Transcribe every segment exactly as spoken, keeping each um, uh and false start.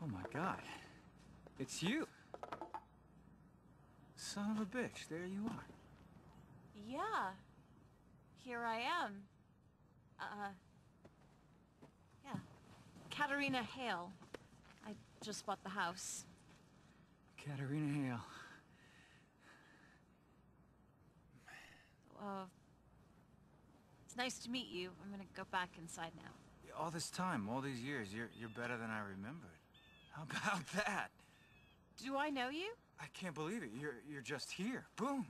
Oh my God. It's you. Son of a bitch, there you are. Yeah. Here I am. Uh... Yeah. Katarina Hale. I just bought the house. Katarina Hale. Uh... It's nice to meet you. I'm gonna go back inside now. All this time, all these years, you're, you're better than I remembered. How about that? Do I know you? I can't believe it. You're, you're just here. Boom.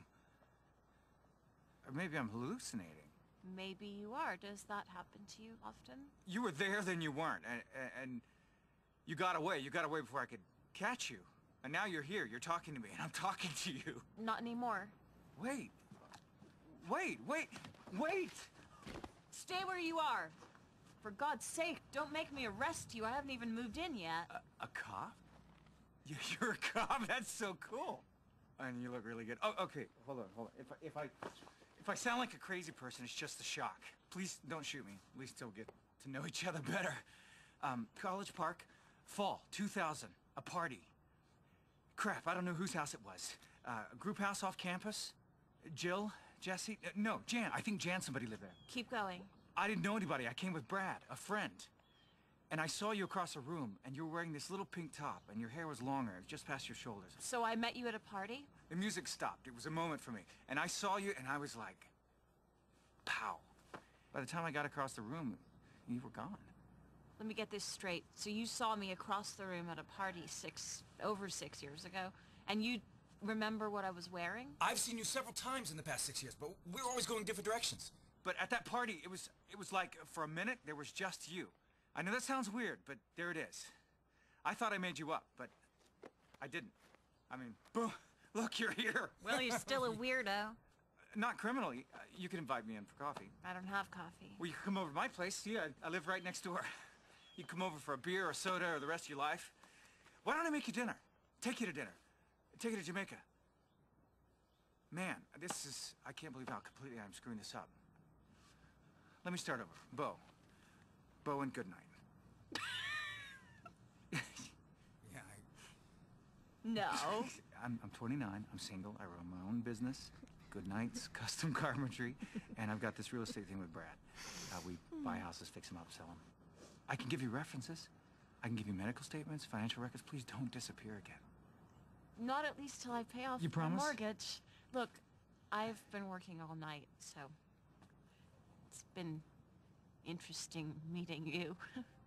Or maybe I'm hallucinating. Maybe you are. Does that happen to you often? You were there, then you weren't. And, and you got away. You got away before I could catch you. And now you're here. You're talking to me, and I'm talking to you. Not anymore. Wait. Wait, wait, wait! Stay where you are. For God's sake, don't make me arrest you. I haven't even moved in yet. A, a cop? You- You're a cop? That's so cool. And you look really good. Oh, okay. Hold on, hold on. If I, if I, if I sound like a crazy person, it's just the shock. Please don't shoot me. At least we'll get to know each other better. Um, College Park, fall, two thousand, a party. Crap, I don't know whose house it was. Uh, a group house off campus? Jill? Jesse? Uh, no, Jan. I think Jan somebody lived there. Keep going. I didn't know anybody. I came with Brad, a friend. And I saw you across a room, and you were wearing this little pink top, and your hair was longer. It was just past your shoulders. So I met you at a party? The music stopped. It was a moment for me. And I saw you, and I was like, pow. By the time I got across the room, you were gone. Let me get this straight. So you saw me across the room at a party six, over six years ago, and you remember what I was wearing? I've seen you several times in the past six years, but we're always going different directions. But at that party, it was, it was like, for a minute, there was just you. I know that sounds weird, but there it is. I thought I made you up, but I didn't. I mean, boom, look, you're here. Well, you're still a weirdo. Not criminally. Uh, you can invite me in for coffee. I don't have coffee. Well, you can come over to my place. See, I, I live right next door. You can come over for a beer or soda or the rest of your life. Why don't I make you dinner? Take you to dinner. Take you to Jamaica. Man, this is... I can't believe how completely I'm screwing this up. Let me start over. Bo. Bo and Goodnight. Yeah, I... No. I'm, I'm twenty-nine. I'm single. I run my own business. Goodnight's custom carpentry. And I've got this real estate thing with Brad. Uh, we buy houses, fix them up, sell them. I can give you references. I can give you medical statements, financial records. Please don't disappear again. Not at least till I pay off You my promise? mortgage. Look, I've been working all night, so... It's been interesting meeting you.